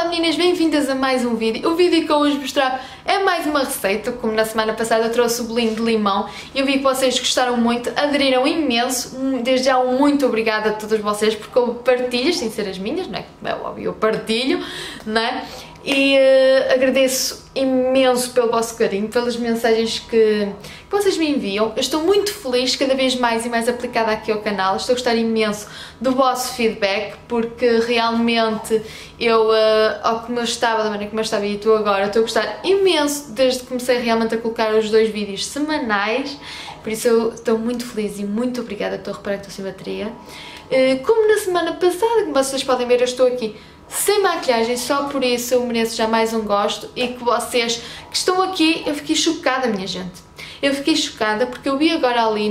Olá meninas, bem-vindas a mais um vídeo. O vídeo que eu hoje vos trago é mais uma receita, como na semana passada eu trouxe o bolinho de limão e eu vi que vocês gostaram muito, aderiram imenso. Desde já um muito obrigada a todos vocês, porque eu partilho, sem ser as minhas, não é? É óbvio, eu partilho, não é? E agradeço imenso pelo vosso carinho, pelas mensagens que vocês me enviam. Eu estou muito feliz, cada vez mais e mais aplicada aqui ao canal. Estou a gostar imenso do vosso feedback, porque realmente eu, como eu estava, da maneira como eu estava e estou agora, estou a gostar imenso desde que comecei realmente a colocar os 2 vídeos semanais. Por isso eu estou muito feliz e muito obrigada. Estou a reparar que estou sem bateria. Como na semana passada, como vocês podem ver, eu estou aqui sem maquilhagem, só por isso eu mereço já mais um gosto. E que vocês que estão aqui, eu fiquei chocada, minha gente. Eu fiquei chocada porque eu vi agora ali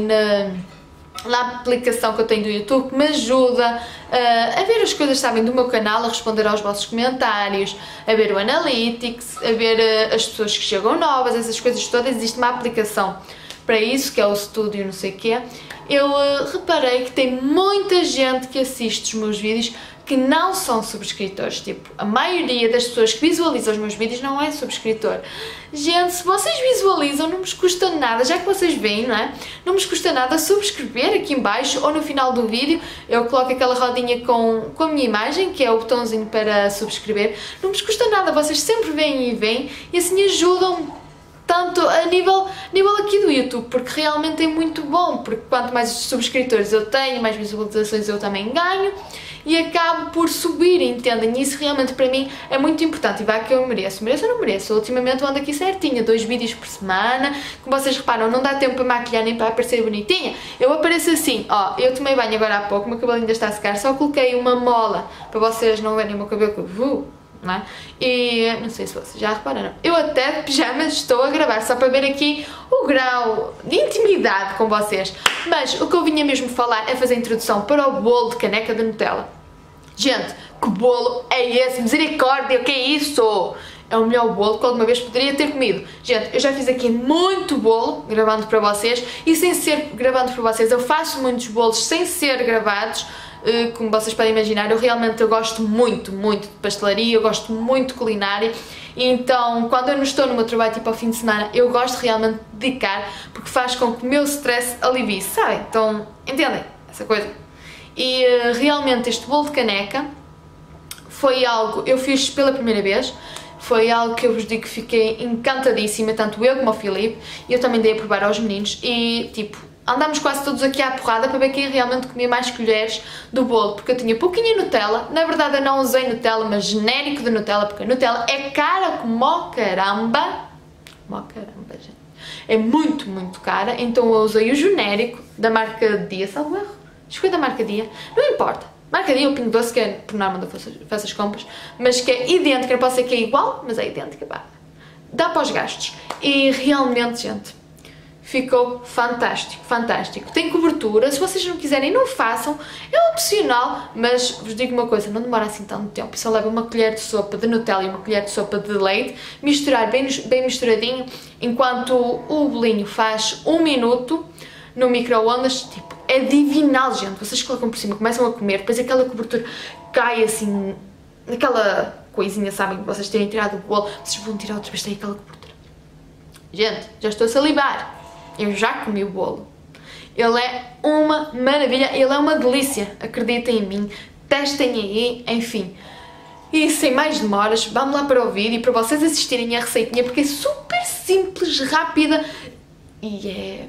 na aplicação que eu tenho do YouTube que me ajuda a ver as coisas, sabem, do meu canal, a responder aos vossos comentários, a ver o Analytics, a ver as pessoas que chegam novas, essas coisas todas. Existe uma aplicação para isso, que é o Studio não sei o quê. Eu reparei que tem muita gente que assiste os meus vídeos que não são subscritores. Tipo, a maioria das pessoas que visualizam os meus vídeos não é subscritor. Gente, se vocês visualizam, não vos custa nada, já que vocês veem, não é? Não vos custa nada subscrever aqui em baixo ou no final do vídeo. Eu coloco aquela rodinha com a minha imagem, que é o botãozinho para subscrever. Não vos custa nada, vocês sempre veem e veem e assim ajudam tanto a nível aqui do YouTube, porque realmente é muito bom, porque quanto mais subscritores eu tenho, mais visualizações eu também ganho e acabo por subir, entendem? E isso realmente para mim é muito importante e vai que eu mereço. Mereço ou não mereço? Ultimamente eu ando aqui certinha, 2 vídeos por semana, como vocês reparam, não dá tempo para maquilhar nem para aparecer bonitinha. Eu apareço assim, ó, eu tomei banho agora há pouco, o meu cabelo ainda está a secar, só coloquei uma mola para vocês não verem o meu cabelo que eu vou. Não é? E não sei se vocês já repararam, eu até de pijamas estou a gravar, só para ver aqui o grau de intimidade com vocês. Mas o que eu vinha mesmo falar é fazer a introdução para o bolo de caneca de Nutella. Gente, que bolo é esse? Misericórdia, o que é isso? É o melhor bolo que alguma vez poderia ter comido. Gente, eu já fiz aqui muito bolo gravando para vocês e sem ser gravando para vocês, eu faço muitos bolos sem ser gravados. Como vocês podem imaginar, eu gosto muito de pastelaria, eu gosto muito de culinária, e então quando eu não estou no meu trabalho tipo ao fim de semana, eu gosto realmente de dedicar, porque faz com que o meu stress alivie, sabem? Então, entendem essa coisa? E realmente este bolo de caneca foi algo, eu fiz pela primeira vez, foi algo que eu vos digo que fiquei encantadíssima, tanto eu como o Filipe, e eu também dei a provar aos meninos, e tipo, andámos quase todos aqui à porrada para ver quem realmente comia mais colheres do bolo, porque eu tinha pouquinha Nutella. Na verdade eu não usei Nutella, mas genérico de Nutella, porque a Nutella é cara como ó caramba. Como ó caramba, gente. É muito cara, então eu usei o genérico da marca Dia, salvo erro. Acho que foi da marca Dia, não importa. Marca Dia ou Pingo Doce, que é por norma da faço as compras, mas que é idêntica, não posso dizer que é igual, mas é idêntica, pá. Dá para os gastos. E realmente, gente, ficou fantástico, fantástico. Tem cobertura, se vocês não quiserem não façam, é opcional, mas vos digo uma coisa, não demora assim tanto tempo, só leva uma colher de sopa de Nutella e uma colher de sopa de leite, misturar bem misturadinho, enquanto o bolinho faz 1 minuto no micro-ondas, tipo, é divinal, gente. Vocês colocam por cima, começam a comer, depois aquela cobertura cai assim, aquela coisinha, sabem, que vocês terem tirado o bolo, vocês vão tirar outra vez, tem aquela cobertura. Gente, já estou a salivar. Eu já comi o bolo. Ele é uma maravilha, ele é uma delícia. Acreditem em mim, testem aí, enfim. E sem mais demoras, vamos lá para o vídeo para vocês assistirem à receitinha, porque é super simples, rápida e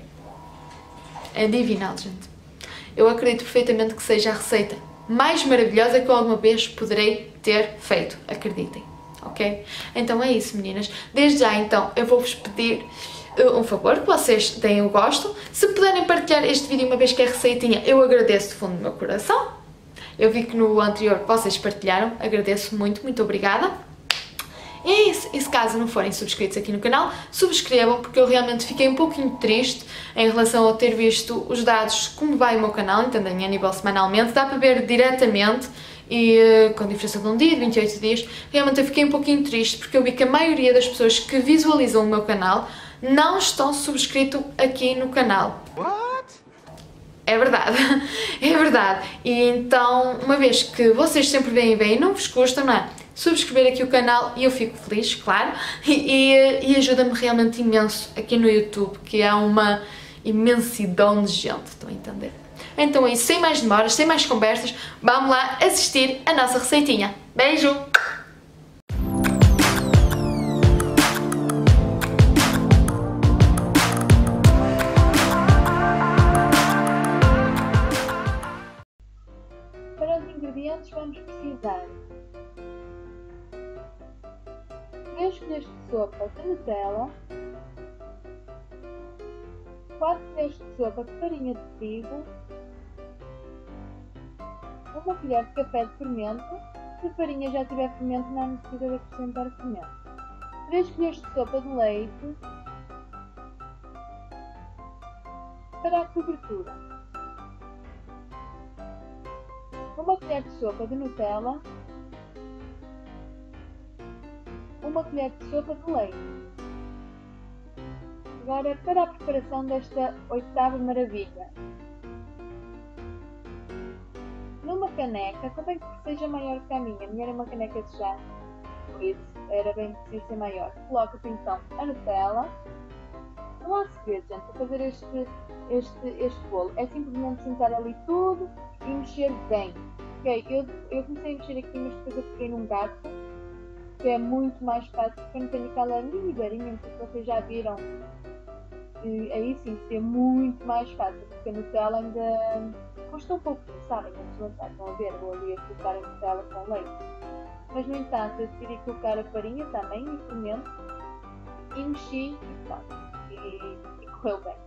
é divinal, gente. Eu acredito perfeitamente que seja a receita mais maravilhosa que eu alguma vez poderei ter feito. Acreditem, ok? Então é isso, meninas. Desde já, então, eu vou-vos pedir um favor, que vocês deem o gosto. Se puderem partilhar este vídeo uma vez que é receitinha, eu agradeço do fundo do meu coração. Eu vi que no anterior vocês partilharam, agradeço muito obrigada. E é isso, e se caso não forem subscritos aqui no canal, subscrevam, porque eu realmente fiquei um pouquinho triste em relação a ter visto os dados, como vai o meu canal, entendem, a nível semanalmente, dá para ver diretamente e com diferença de um dia, de 28 dias, realmente eu fiquei um pouquinho triste, porque eu vi que a maioria das pessoas que visualizam o meu canal não estão subscritos aqui no canal. What? É verdade, é verdade. E então, uma vez que vocês sempre veem e não vos custa, não é? subscrever aqui o canal e eu fico feliz, claro, e ajuda-me realmente imenso aqui no YouTube, que há uma imensidão de gente, estão a entender? Então é isso, sem mais demoras, sem mais conversas, vamos lá assistir a nossa receitinha. Beijo! Para os ingredientes vamos precisar 3 colheres de sopa de Nutella, 4 colheres de sopa de farinha de trigo, 1 colher de café de fermento. Se a farinha já tiver fermento, não há necessidade de acrescentar fermento. 3 colheres de sopa de leite. Para a cobertura, 1 colher de sopa de Nutella, 1 colher de sopa de leite. Agora, para a preparação desta 8ª maravilha, numa caneca, convém que seja maior que a minha era uma caneca de chá, por isso era bem preciso ser maior. Coloca-se então a Nutella. Não há segredo, gente, para fazer este bolo. É simplesmente sentar ali tudo e mexer bem. Ok, eu comecei a mexer aqui, mas depois eu peguei num garfo, que é muito mais fácil, porque eu não tenho aquela mini varinha que vocês já viram. E aí sim, seria muito mais fácil, porque a Nutella ainda custa um pouco, sabem, antes de lançar. Estão a ver, vou ali a colocar a Nutella com leite. Mas no entanto, eu decidi colocar a farinha também e fermento, e mexi e pronto, e correu bem.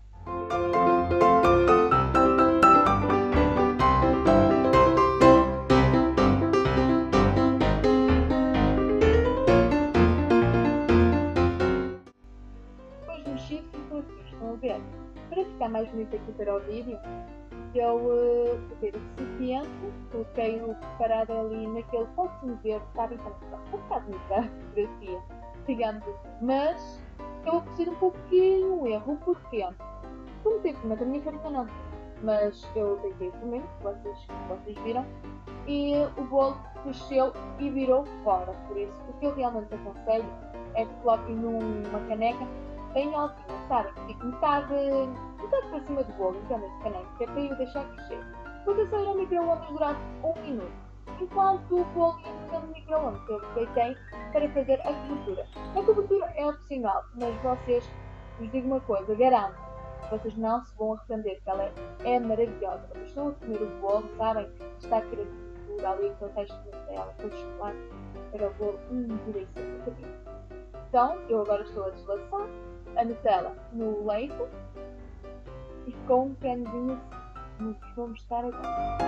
Estão a ver? Para ficar mais bonito aqui para o vídeo, eu coloquei o recipiente, coloquei-o preparado ali naquele pontinho verde, sabem? Um bocado bonito a fotografia, digamos assim. Mas eu preciso um pouquinho um erro, porque como tem fermento, a minha farinha não, mas eu deitei fermento, vocês viram, e o bolo cresceu e virou fora. Por isso, o que eu realmente aconselho é que coloquem numa caneca bem altinha, sabe? Fique metade para cima do bolo, então nesse caneco, que é para eu deixar crescer. Depois eu saí ao micro-ondas durante 1 minuto, enquanto o bolo ia no micro-ondas, eu aproveitei para fazer a cobertura. A cobertura é opcional, mas vocês, vos digo uma coisa, garanto, vocês não se vão arrepender, porque ela é maravilhosa. Vocês estão a comer o bolo, sabem? Está a querer cobertura ali, aquele resto de Nutella, com chocolate, para o bolo, delícia, muito bem. Então, eu agora estou a deslaçar a Nutella no leite e com um cremezinho no que vamos estar agora.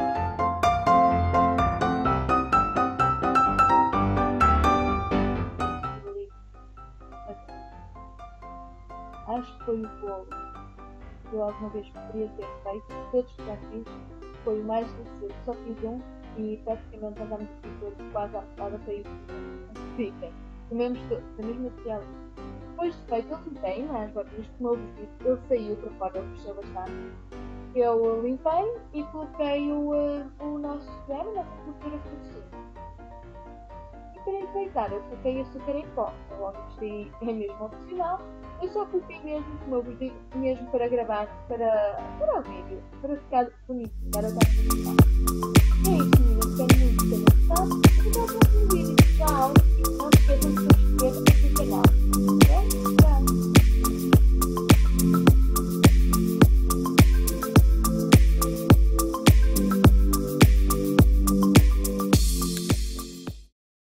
Acho que foi o bolo que eu alguma vez poderia ter feito, todos que já fiz, foi o mais delicioso. Só fiz um e praticamente andamos aqui todos quase à portada para isso. Fiquem, comemos todos da mesma Nutella. Depois de feito, eu limpei, mas como eu vos disse, ele saiu para fora, ele cresceu bastante. Eu limpei e coloquei o nosso creme, a nossa cobertura por cima. E para enfeitar, eu coloquei açúcar em pó. Logo isto é mesmo opcional. Eu só coloquei mesmo, como eu vos digo, mesmo para gravar para o vídeo, para ficar bonito, para dar resultado. É isso, meninas, espero muito que tenham gostado e até o próximo vídeo.